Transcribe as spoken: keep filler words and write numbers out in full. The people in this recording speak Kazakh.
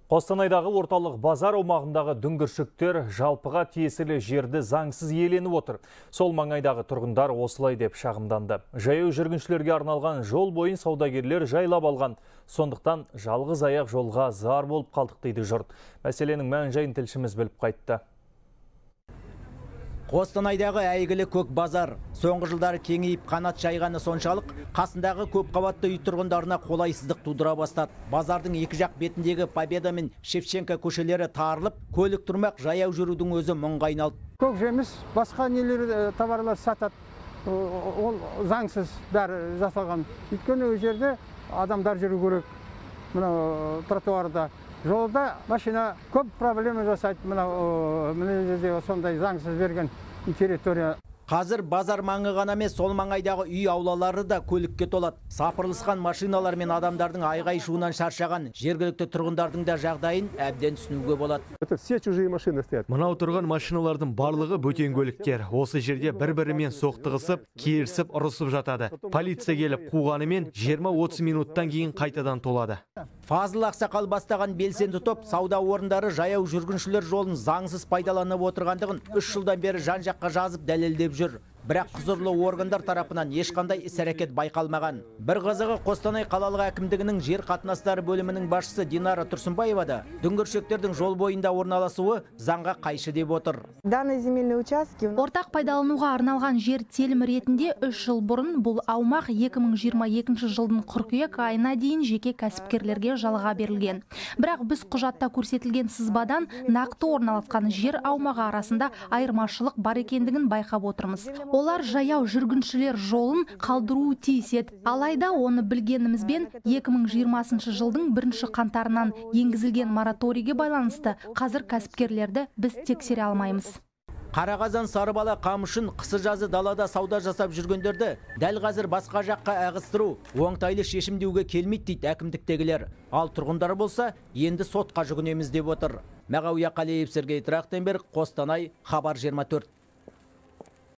Қостанайдағы орталық базар аумағындағы дүңгіршіктер жалпыға тиесілі жерді заңсыз иеленіп отыр. Сол маңайдағы тұрғындар осылай деп шағымданды. Жаяу жүргіншілерге арналған жол бойын саудагерлер жайлап алған. Сондықтан жалғыз аяқ жолға зар болып қалдық дейді жұрт. Мәселенің мән-жайын тілшіміз біліп қайтты. Қостанайдағы әйгілі көк базар. Соңғы жылдары кеңейіп қанат жайғаны соншалық, қасындағы көп қабатты үй тұрғындарына қолайсыздық тудыра бастады. Базардың екі жақ бетіндегі Победа мен Шевченко көшелері тарылып, көлік тұрмақ жаяу жүрудің өзі мұңға айналды. Көк жеміс, басқа нелер товарлар сатады. Ол заңсыз бәрі жасалған. Өйткені ол жерде адамдар жүру керек. Мына тротуарда. Жолда машина көп проблема жасайды, мына сондай заңсыз берген территория. Қазір базар маңы ғана емес, сол маңайдағы үй аулалары да көлікке толады. Сапырылысқан машиналар мен адамдардың айғай шуынан шаршаған жергілікті тұрғындардың да жағдайын әбден түсінуге болады. Все чужие машины стоят. Мынау тұрған машиналардың барлығы бөтен көліктер. Осы жерде бір-бірімен соқтығысып, керісіп, ұрысып жатады. Полиция келіп қуғанымен жиырма отыз минуттан кейін қайтадан толады. Фазыл Ақсақал бастаған белсенді топ сауда орындары жаяу жүргіншілер жолын заңсыз пайдаланып отырғандығын үш жылдан бері жан-жаққа жазып дәлелдеп жүр. Бірақ құзырлы органдар тарапынан ешқандай іс-әрекет байқалмаған. Бір қызығы, Қостанай қалалық әкімдігінің жер қатынастары бөлімінің басшысы Динара Тұрсынбаева да дүңгіршектердің жол бойында орналасуы заңға қайшы деп отыр. Ортақ пайдалануға арналған жер телімі ретінде үш жыл бұрын бұл аумақ екі мың жиырма екінші жылдың қыркүйек айына дейін жеке кәсіпкерлерге жалға берілген. Бірақ біз құжатта көрсетілген сызбадан нақты орналасқан жер аумағы арасында айырмашылық бар екендігін байқап отырмыз. Олар жаяу жүргіншілер жолын қалдыруы тиіс еді. Алайда оны білгенімізбен екі мың жиырмасыншы жылдың бірінші қаңтарынан енгізілген мораторийге байланысты қазір кәсіпкерлерді біз тексере алмаймыз. Қарағазан Сарыбала Қамышын қысы жазы далада сауда жасап жүргендерді дәл қазір басқа жаққа ағыстыру оңтайлы шешім деуге келмейді дейді әкімдіктегілер. Ал тұрғындар болса енді сотқа жүгінеміз деп отыр. Мағауия Қалиев, Сергей Трахтенберг, Қостанай, Хабар жиырма төрт.